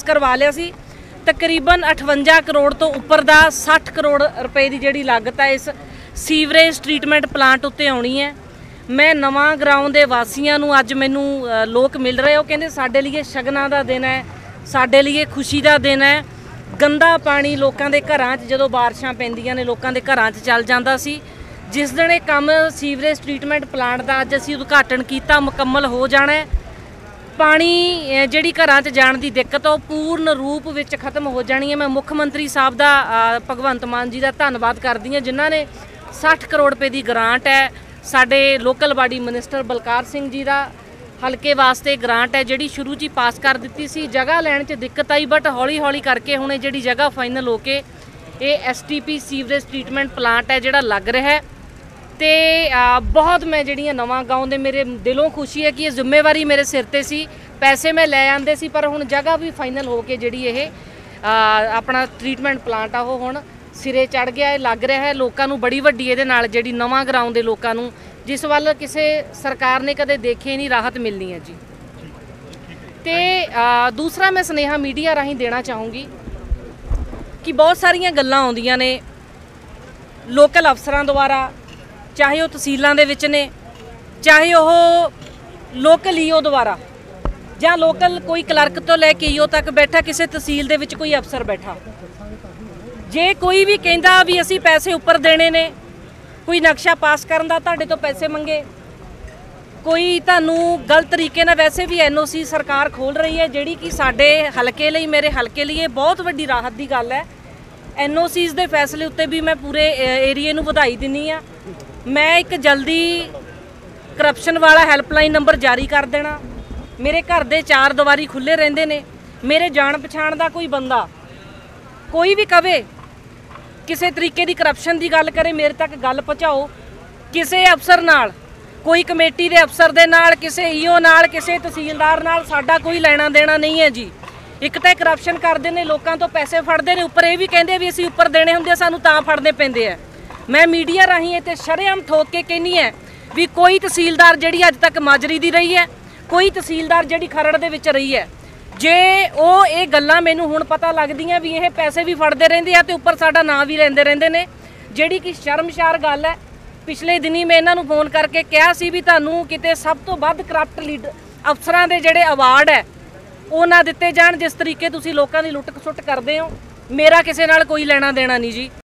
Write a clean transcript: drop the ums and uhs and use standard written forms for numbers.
करवा लिया सी। तकरीबन 58 करोड़ तो उपर का 60 करोड़ रुपए की जिहड़ी लागत है इस सीवरेज ट्रीटमेंट प्लांट उत्ते आउणी है। मैं नवां ग्राउंड के वासियों नूं अज मैनूं लोग मिल रहे हो कहंदे साडे लिए शगनां दा दिन है, साडे लिए खुशी का दिन है। गंदा पानी लोगों के घरां च जदों बारिशां पैंदियां ने लोगों के घरां च चल जांदा सी। जिस दिन ये काम सीवरेज ट्रीटमेंट प्लांट का अज असीं उद्घाटन किया मुकम्मल हो जाना है। पानी जिहड़ी घरां च जाण दी दिक्कत वो पूर्ण रूप विच खत्म हो जानी है। मैं मुख मंत्री साहब का भगवंत मान जी का धन्नवाद करदी हां जिन्हां ने 60 करोड़ रुपए की ग्रांट है साडे local body minister Balkar Singh ji का हल्के वास्ते ग्रांट है जिहड़ी शुरू च पास कर दित्ती सी। जगह लैण च दिक्कत आई बट हौली हौली करके हुणे जिहड़ी जगह फाइनल हो के ये STP सीवरेज ट्रीटमेंट प्लांट है जिहड़ा लग रहा है। तो बहुत मैं जिहड़ियां नवां गाँव दे मेरे दिलों खुशी है कि ये जिम्मेवारी मेरे सिर ते सी। पैसे मैं लै आंदे सी पर हुण जगह भी फाइनल हो के जिहड़ी ये अपना ट्रीटमेंट प्लांट आ वो हुण सिरे चढ़ गया है, लग रहा है। लोगों को बड़ी वड्डी इहदे नाल जिहड़ी नवां ग्राउंड के लोगों को जिस वाल किसी सरकार ने कदे देखे नहीं राहत मिलनी है जी। तो दूसरा मैं सुनेहा मीडिया राहीं देना चाहूँगी कि बहुत सारियां गल्लां आउंदियां ने लोकल अफसरां द्वारा, चाहे वो तहसीलों के विच ने, चाहे वो लोकल ईओ द्वारा ਜਾਂ लोकल कोई क्लर्क तो लैके ईओ तक बैठा, किसी तहसील दे विच कोई अफसर बैठा, जे कोई भी कहंदा भी असीं पैसे उपर देने ने, कोई नक्शा पास करन दा तुहाडे तो पैसे मंगे, कोई तुहानूं गलत तरीके नाल वैसे भी NOC सरकार खोल रही है जिहड़ी कि साडे हलके लई मेरे हलके लिए बहुत वड्डी राहत की गल है। NOCs दे फैसले उत्ते भी मैं पूरे एरिए नूं वधाई दिंदी आ। मैं एक जल्दी करप्शन वाला हैल्पलाइन नंबर जारी कर देना। मेरे घर दे 4 दीवारी खुले रहंदे ने। मेरे जान पछाण दा कोई बंदा कोई भी कवे किसी तरीके की करप्शन की गल करे मेरे तक गल पहुँचाओ। किसी अफसर नाल, कोई कमेटी के अफसर दे नाल, किसी ईओ नाल, किसी तहसीलदार नाल साडा कोई लेना देना नहीं है जी। एक तो करप्शन करते हैं, लोगों तो पैसे फड़ते हैं, उपर ये भी कहते भी असीं उपर देने होंदे सानूं तां फड़ने पैंदे आ। मैं मीडिया राहीं इत्थे शरेआम ठोक के कहनी है भी कोई तहसीलदार जिहड़ी अज तक माजरी दी रही है, कोई तहसीलदार जिहड़ी खरड़ दे विच रही है, जे वो ये गल्लां मैनूं हुण पता लगदियां भी ये पैसे भी फड़दे रहिंदे आ ते उपर साडा नां भी लैंदे रहिंदे ने, जिहड़ी कि शर्मशार गल है। पिछले दिनी मैं इन्हां नूं फोन करके कहा सी भी तुहानूं किते सब तो वध करप्ट लीडर अफसरां दे जिहड़े अवार्ड है वो ना दिते जाण जिस तरीके तुसीं लोकां दी लुੱਟ खसुੱਟ करदे हो। मेरा किसी नाल कोई लेना देना नहीं जी।